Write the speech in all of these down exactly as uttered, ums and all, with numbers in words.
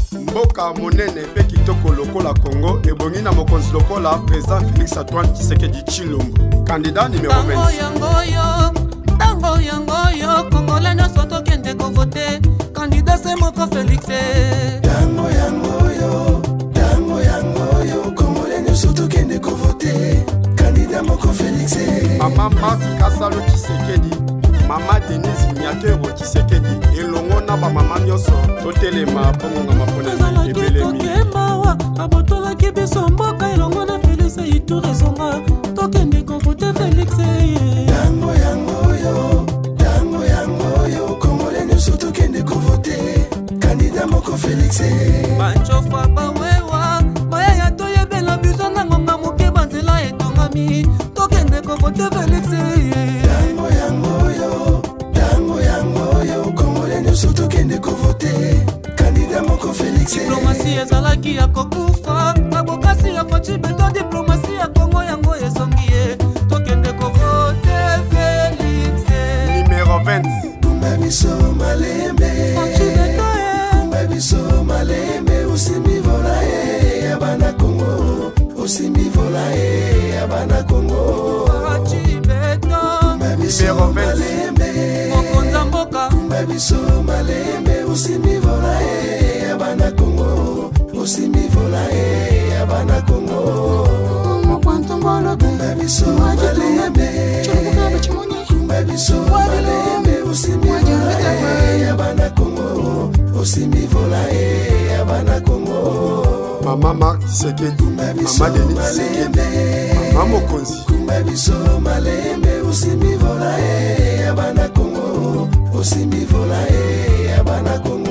Mboka monene pe kitoko lokola Congo ebongi na mokonzi lokola président Félix Antoine Tshisekedi Tshilombo. Candidat numéro vingt. Tango yangoyo, tango yangoyo, Congolais nyonso tokende kovote. Candidat c'est moko Félix. Tango yangoyo, tango yangoyo, Congolais nyonso tokende kovote. Candidat moko Félix. Mama Marthe Kasalo Tshisekedi, Mama Denise Nyakero Tshisekedi, elongo na ba mama nyonso totelema bongo na maponela ebelemi. Tokemawa, abotolaki biso mboka elongo na Félix Ituri zonga. Tokende kovote Félix. Tango yangoyo, tango yangoyo, Congolais nyonso tokende kovote. Candidat moko Félix. Banchofa bawewa, maya ya toyebela biso na ngonga moke banzela etongami. Tokende kovote Félix. Tango yangoyo, tango yangoyo, Congolais nyonso tokende kovote. Candidat moko Félix. Diplomatie ezalaki ya kokufa, babokasi ya kochibeto diplomatie ya Kongo yango esongi ye. Tokende kovote Félix. Numéro vingt. Kumba biso malembe, kumba biso malembe, osimbi vola e abana Congo, osimbi vola e abana Congo. Kumba biso malembe, mokonza mboka. Kumba biso malembe, osimbi vola e abana Congo, osimbi vola e abana Congo. Kumba biso malembe, kumba biso malembe, osimbi vola e abana Congo, osimbi vola e abana Congo. Mama Marthe Tshisekedi, Mama Denise Tshisekedi, Mama Mokonzi. Kumba biso malembe, osimbi vola e abana Congo, osimbi vola e abana Congo.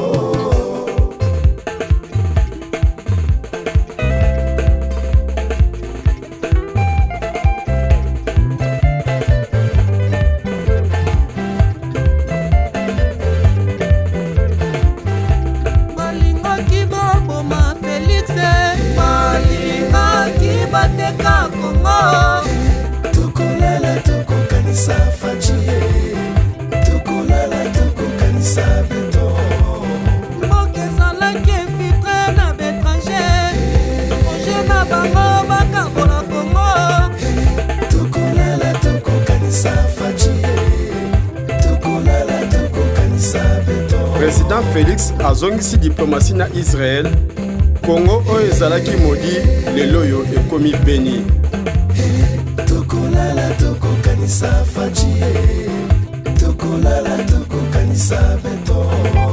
Tokolala tokokanisa fachie, tokolala tokokanisa beto. Mboka ezalaki infiltre na bétranger, projet na bango bakambola Congo. Tokolala tokokanisa fachie, tokolala tokokanisa beto. Président Félix azongisi diplomatie na Israël. Congo oyo ezalaki modi lelo yo ekomi beni. Tokolala tokokanisa fachie, tokolala tokokanisa beto.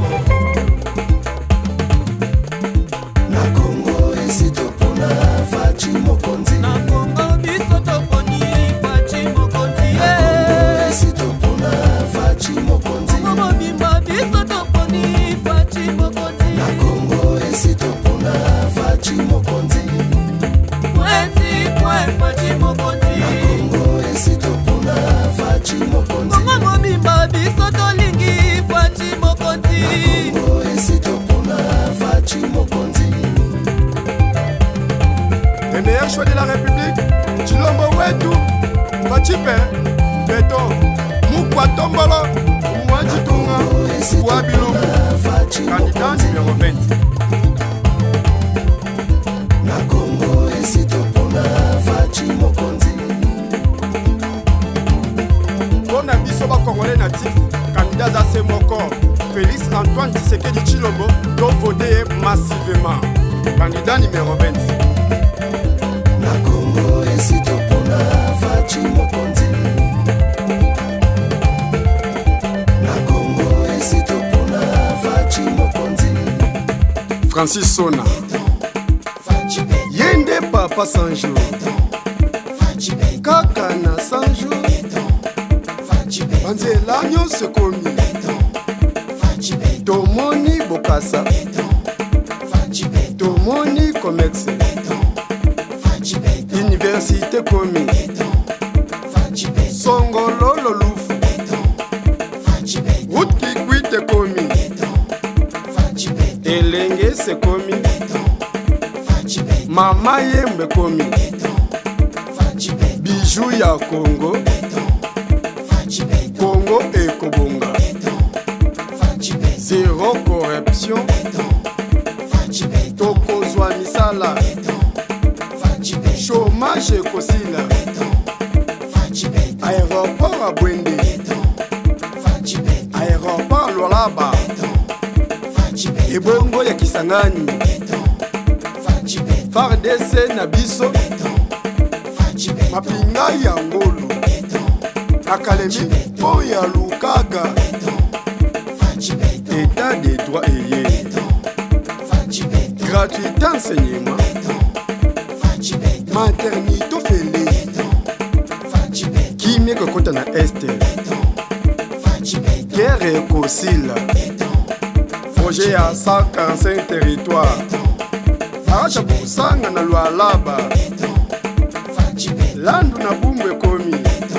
Na Congo esi topona fachi mokonzi. Na Congo biso toponi fachi mokonzi. Na Congo esi topona fachi mokonzi. Congo bimba biso toponi fachi mokonzi. Na Congo esi topona fachi mokonzi. Mwenzi kwe fachi mokonzi. Na Congo esi topona fachi mokonzi. Congo bimba biso tolingi fachi mokonzi. Na Congo esi topona fachi mokonzi. Le meilleur choix de la République, Tshilombo wetu, Fachipe, Beto, Mukwa Tombolo, Mwanji Tunga, Wabilou, candidat numéro vingt. Na Congo esi topona fachi mokonzi. Pona biso ba Congolais natif, candidat za Semoko, Félix Antoine Tshisekedi Tshilombo, doit voter massivement. Candidat numéro vingt. Na Congo esi topona fachi mokonzi. Na Congo esi topona fachi mokonzi. Francis Sona, Yende Papa Sanjo, Kaka na Sanjo, Banzela nyonso komi, Tomoni Bokasa, Tomoni Commerce, Université komi, Songolo Lolufu, Route Kikwite komi, Elenge se komi, Mama Yembe komi, Bijou ya Congo, Congo ekobonga, zéro corruption, chômage ekosila aéroport à Bwende aéroport Lualaba ebongo ya Kisangani F A R D C na biso mapinga ya ngolo Académie po ya Lukaga état des droits eye gratuité enseignement maternité fele kimie kokota na este guerre ekosila projet ya cent quarante-cinq territoire acha kusanga na Lualaba landu na bumbu ekomi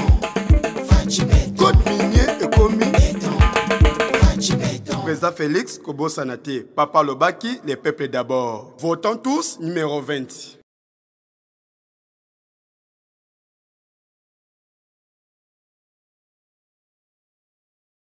code minier ekomi président Félix Kobosanate Papa Lobaki les peuples d'abord votons tous numéro vingt.